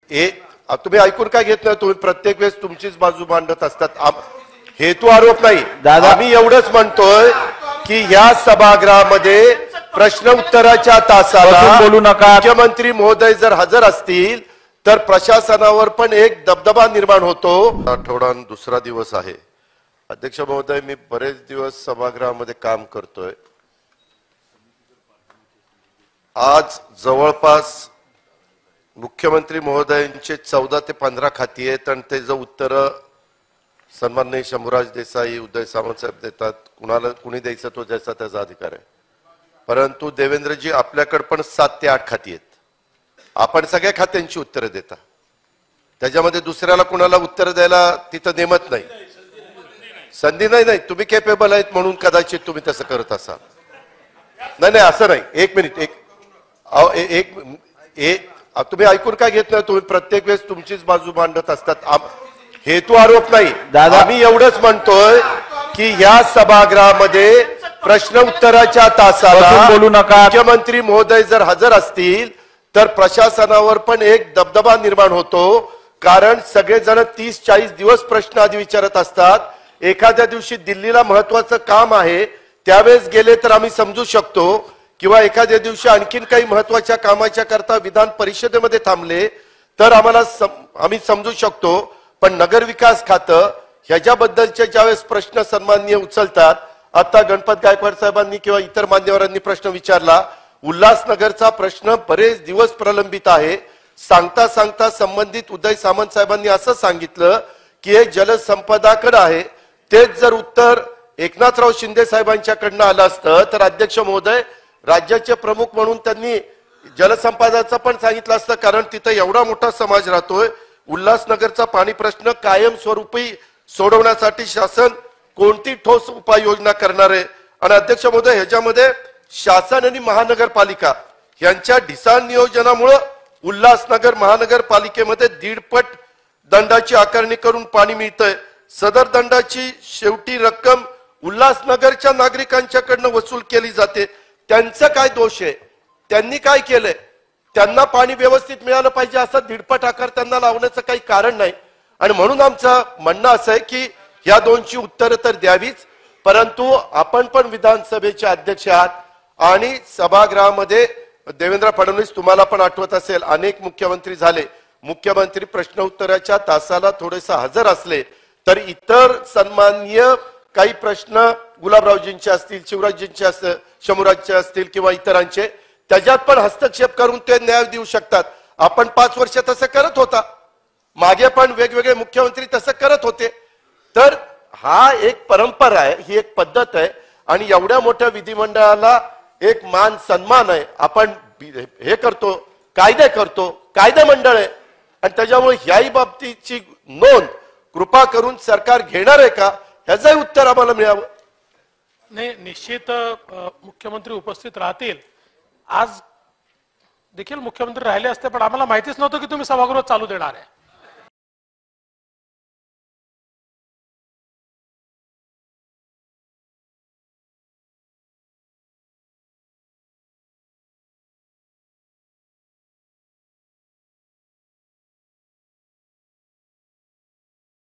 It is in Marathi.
तुम्ही ऐकून काय घेत नाही? तुम्ही प्रत्येक वेळेस तुमचीच बाजू मांडत असतात. हेतू आरोप नाही दादा, आम्ही एवढंच म्हणतोय की या सभागृहामध्ये प्रश्न उत्तराच्या तासाला बोलू नका. मुख्यमंत्री महोदय जर हजर असतील तर प्रशासनावर पण एक दबदबा निर्माण होतो. आठवडा दुसरा दिवस आहे. अध्यक्ष महोदय, मी बरेच दिवस सभागृहामध्ये काम करतोय. आज जवळपास मुख्यमंत्री महोदयांचे 14 ते 15 खाती आहेत आणि त्याचं उत्तर सन्माननीय शंभूराज देसाई, उदय सामंत साहेब देतात. कुणी द्यायचं तो ज्याचा त्याचा अधिकार आहे. परंतु देवेंद्रजी, आपल्याकडे पण 7 ते 8 खाती आहेत. आपण सगळ्या खात्यांची उत्तरं देता. त्याच्यामध्ये दुसऱ्याला कुणाला उत्तर द्यायला तिथं नेमत नाही, संधी नाही. तुम्ही केपेबल आहेत म्हणून कदाचित तुम्ही तसं करत असाल. नाही असं नाही. एक मिनिट, तुम्ही ऐकून काय घेत नाही? तुम्ही प्रत्येक वेळेस तुमचीच बाजू मांडत असतात. हेतू आरोप नाही दादा, आम्ही एवढंच म्हणतोय की या सभागृहामध्ये प्रश्न उत्तराच्या तासाला बोलू नका. मुख्यमंत्री महोदय जर हजर असतील तर प्रशासनावर पण एक दबदबा निर्माण होतो. कारण सगळेजण 30-40 दिवस प्रश्न आधी विचारत असतात. एखाद्या दिवशी दिल्लीला महत्वाचं काम आहे त्यावेळेस गेले तर आम्ही समजू शकतो, किंवा एखाद्या दिवशी आणखीन काही महत्वाच्या कामाच्या करता विधान परिषदेमध्ये थांबले तर आम्ही समजू शकतो. पण नगर विकास खातं ह्याच्याबद्दलचे ज्यावेळेस प्रश्न सन्माननीय उचलतात, आता गणपत गायकवाड साहेबांनी किंवा इतर मान्यवरांनी प्रश्न विचारला, उल्हासनगरचा प्रश्न बरेच दिवस प्रलंबित आहे. सांगता संबंधित उदय सामंत साहेबांनी असं सांगितलं की हे जलसंपदाकडे आहे. तेच जर उत्तर एकनाथराव शिंदे साहेबांच्याकडनं आलं असतं तर अध्यक्ष महोदय, राज्याचे प्रमुख म्हणून त्यांनी जलसंपदाचं पण सांगितलं असतं. कारण तिथं एवढा मोठा समाज राहतोय. उल्हासनगरचा पाणी प्रश्न कायमस्वरूपी सोडवण्यासाठी शासन कोणती ठोस उपाययोजना करणार आहे? आणि अध्यक्ष महोदय, ह्याच्यामध्ये शासन आणि महानगरपालिका यांच्या ढिसाळ नियोजनामुळे उल्हासनगर महानगरपालिकेमध्ये 1.5 पट दंडाची आकारणी करून पाणी मिळतंय. सदर दंडाची शेवटी रक्कम उल्हासनगरच्या नागरिकांच्याकडनं वसूल केली जाते. त्यांचं काय दोष आहे? त्यांनी काय केलंय? त्यांना पाणी व्यवस्थित मिळालं पाहिजे असं 1.5 पट आकार त्यांना लावण्याचं काही कारण नाही. आणि म्हणून आमचं म्हणणं असं आहे की या दोनची उत्तरं तर द्यावीच, परंतु आपण पण विधानसभेचे अध्यक्ष आहात आणि सभागृहामध्ये देवेंद्र फडणवीस, तुम्हाला पण आठवत असेल, अनेक मुख्यमंत्री झाले. मुख्यमंत्री प्रश्न उत्तराच्या तासाला थोडेसे हजर असले तर इतर सन्माननीय काही प्रश्न गुलाबरावजींचे असतील, शिवराजजींचे असतील, शंभूराजचे असतील किंवा इतरांचे, त्याच्यात पण हस्तक्षेप करून ते न्याय देऊ शकतात. आपण 5 वर्ष तसं करत होता. मागे पण वेगवेगळे मुख्यमंत्री तसं करत होते. तर हा एक परंपरा आहे, ही एक पद्धत आहे. आणि एवढ्या मोठ्या विधिमंडळाला एक मान सन्मान आहे. आपण हे करतो, कायदे करतो, कायदे मंडळ आहे. आणि त्याच्यामुळे ह्याही बाबतीची नोंद कृपा करून सरकार घेणार आहे का, ह्याचंही उत्तर आम्हाला मिळावं. नाही, निश्चित मुख्यमंत्री उपस्थित राहतील. आज देखील मुख्यमंत्री राहिले असते, पण आम्हाला माहितीच नव्हतं की तुम्ही सभागृह चालू देणार आहे.